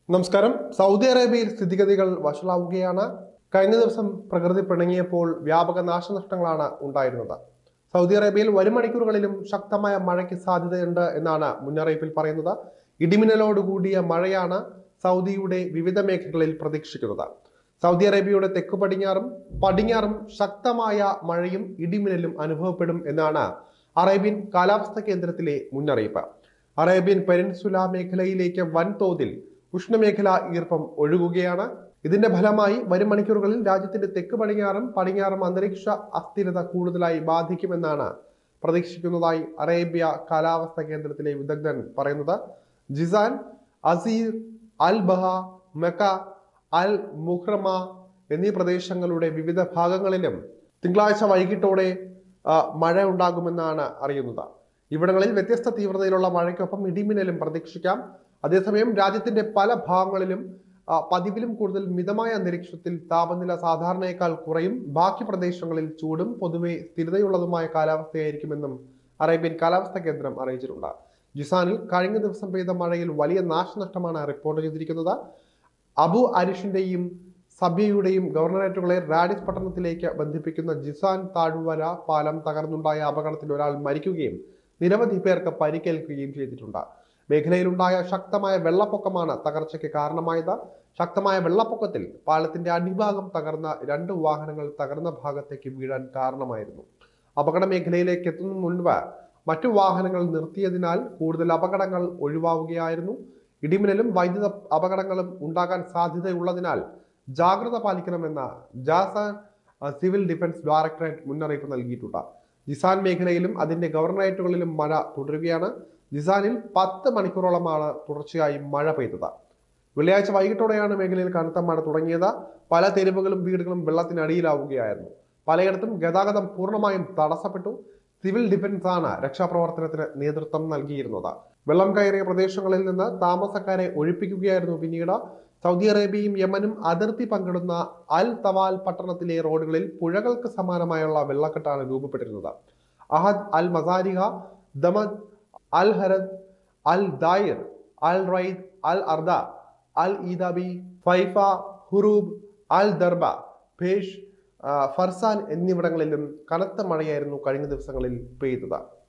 നമസ്കാരം. സൗദി അറേബ്യയിൽ സ്ഥിതിഗതികൾ വഷളാവുകയാണ്. കഴിഞ്ഞ ദിവസം പ്രകൃതി പിണങ്ങിയപ്പോൾ വ്യാപക നാശനഷ്ടങ്ങളാണ് ഉണ്ടായിരുന്നത്. സൗദി അറേബ്യയിൽ വരും മണിക്കൂറുകളിലും ശക്തമായ മഴയ്ക്ക് സാധ്യതയുണ്ട് എന്നാണ് മുന്നറിയിപ്പിൽ പറയുന്നത്. ഇടിമിന്നലോട് കൂടിയ മഴയാണ് സൗദിയുടെ വിവിധ മേഖലകളിൽ പ്രതീക്ഷിക്കുന്നത്. സൗദി അറേബ്യയുടെ തെക്ക് പടിഞ്ഞാറും ശക്തമായ മഴയും ഇടിമിന്നലും അനുഭവപ്പെടും എന്നാണ് അറേബ്യൻ കാലാവസ്ഥാ കേന്ദ്രത്തിലെ മുന്നറിയിപ്പ്. അറേബ്യൻ പെനിൻസുല മേഖലയിലേക്ക് വൻതോതിൽ ഉഷ്ണമേഖലാ ഈർപ്പം ഒഴുകുകയാണ്. ഇതിന്റെ ഫലമായി വരും മണിക്കൂറുകളിൽ രാജ്യത്തിന്റെ തെക്ക് പടിഞ്ഞാറും അന്തരീക്ഷ അസ്ഥിരത കൂടുതലായി ബാധിക്കുമെന്നാണ് പ്രതീക്ഷിക്കുന്നതായി അറേബ്യ കാലാവസ്ഥാ കേന്ദ്രത്തിലെ വിദഗ്ധൻ പറയുന്നത്. Jizan, Asir, Al Baha, Mecca, Al Muharrama എന്നീ പ്രദേശങ്ങളുടെ വിവിധ ഭാഗങ്ങളിലും തിങ്കളാഴ്ച വൈകിട്ടോടെ മഴ ഉണ്ടാകുമെന്നാണ് അറിയുന്നത്. ഇവിടങ്ങളിൽ വ്യത്യസ്ത തീവ്രതയിലുള്ള മഴയ്ക്കൊപ്പം ഇടിമിന്നലും പ്രതീക്ഷിക്കാം. അതേസമയം രാജ്യത്തിന്റെ പല ഭാഗങ്ങളിലും പതിവിലും കൂടുതൽ മിതമായ അന്തരീക്ഷത്തിൽ താപനില സാധാരണയേക്കാൾ കുറയും. ബാക്കി പ്രദേശങ്ങളിൽ ചൂടും പൊതുവെ സ്ഥിരതയുള്ളതുമായ കാലാവസ്ഥയായിരിക്കുമെന്നും അറേബ്യൻ കാലാവസ്ഥാ കേന്ദ്രം അറിയിച്ചിട്ടുണ്ട്. ജിസാനിൽ കഴിഞ്ഞ ദിവസം പെയ്ത മഴയിൽ വലിയ നാശനഷ്ടമാണ് റിപ്പോർട്ട് ചെയ്തിരിക്കുന്നത്. അബു അരിഷിന്റെയും സബ്യയുടെയും ഗവർണറേറ്റുകളെ റാഡിസ് പട്ടണത്തിലേക്ക് ബന്ധിപ്പിക്കുന്ന ജിസാൻ താഴ്വര പാലം തകർന്നുണ്ടായ അപകടത്തിൽ ഒരാൾ മരിക്കുകയും നിരവധി പേർക്ക് പരിക്കേൽക്കുകയും ചെയ്തിട്ടുണ്ട്. മേഖലയിലുണ്ടായ ശക്തമായ വെള്ളപ്പൊക്കമാണ് തകർച്ചയ്ക്ക് കാരണമായത്. ശക്തമായ വെള്ളപ്പൊക്കത്തിൽ പാലത്തിന്റെ അടിഭാഗം തകർന്ന 2 വാഹനങ്ങൾ തകർന്ന ഭാഗത്തേക്ക് വീഴാൻ കാരണമായിരുന്നു. അപകട മേഖലയിലേക്ക് എത്തുന്ന മുൻപ് മറ്റു വാഹനങ്ങൾ നിർത്തിയതിനാൽ കൂടുതൽ അപകടങ്ങൾ ഒഴിവാവുകയായിരുന്നു. ഇടിമിന്നലും വൈദ്യുത അപകടങ്ങളും ഉണ്ടാകാൻ സാധ്യതയുള്ളതിനാൽ ജാഗ്രത പാലിക്കണമെന്ന് ജാസാൻ സിവിൽ ഡിഫൻസ് ഡയറക്ടറേറ്റ് മുന്നറിയിപ്പ് നൽകിയിട്ടുണ്ട്. ജിസാൻ മേഖലയിലും അതിന്റെ ഗവർണറേറ്റുകളിലും മഴ തുടരുകയാണ്. ജിസാനിൽ 10 മണിക്കൂറോളമാണ് തുടർച്ചയായി മഴ പെയ്തത്. വെള്ളിയാഴ്ച വൈകിട്ടോടെയാണ് മേഖലയിൽ കനത്ത മഴ തുടങ്ങിയത്. പല തെരുവുകളും വീടുകളും വെള്ളത്തിനടിയിലാവുകയായിരുന്നു. പലയിടത്തും ഗതാഗതം പൂർണ്ണമായും തടസ്സപ്പെട്ടു. സിവിൽ ഡിഫൻസ് ആണ് രക്ഷാപ്രവർത്തനത്തിന് നേതൃത്വം നൽകിയിരുന്നത്. വെള്ളം കയറിയ പ്രദേശങ്ങളിൽ നിന്ന് താമസക്കാരെ ഒഴിപ്പിക്കുകയായിരുന്നു പിന്നീട്. സൗദി അറേബ്യയും യമനും അതിർത്തി പങ്കിടുന്ന അൽ തവാൽ പട്ടണത്തിലെ റോഡുകളിൽ പുഴകൾക്ക് സമാനമായുള്ള വെള്ളക്കെട്ടാണ് രൂപപ്പെട്ടിരുന്നത്. അഹദ്, അൽ മസാരിഹ, ദമദ്, അൽ ഹരദ്, അൽ ദായിർ, അൽ റൈദ്, അൽ അർദ, അൽ ഈദാബി, ഫൈഫ, ഹുറൂബ്, അൽ ദർബ, ഭേഷ്, ഫർസാൻ എന്നിവിടങ്ങളിലും കനത്ത മഴയായിരുന്നു കഴിഞ്ഞ ദിവസങ്ങളിൽ പെയ്തത്.